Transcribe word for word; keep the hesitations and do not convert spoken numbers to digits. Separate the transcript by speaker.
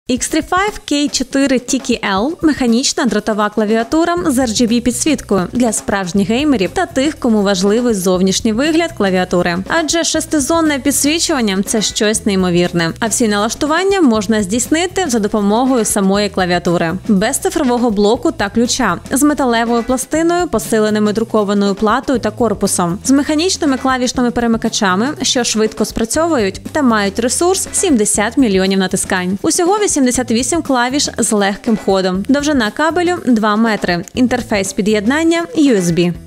Speaker 1: ікс тридцять п'ять кей чотири ті кей ел – механічна дротова клавіатура з ар джі бі-підсвіткою для справжніх геймерів та тих, кому важливий зовнішній вигляд клавіатури. Адже шестизонне підсвічування – це щось неймовірне. А всі налаштування можна здійснити за допомогою самої клавіатури. Без цифрового блоку та ключа, з металевою пластиною, посиленими друкованою платою та корпусом, з механічними клавішними перемикачами, що швидко спрацьовують та мають ресурс сімдесят мільйонів натискань. Усього вісімдесят вісім клавіш з легким ходом. Довжина кабелю – два метри. Інтерфейс під'єднання ю ес бі.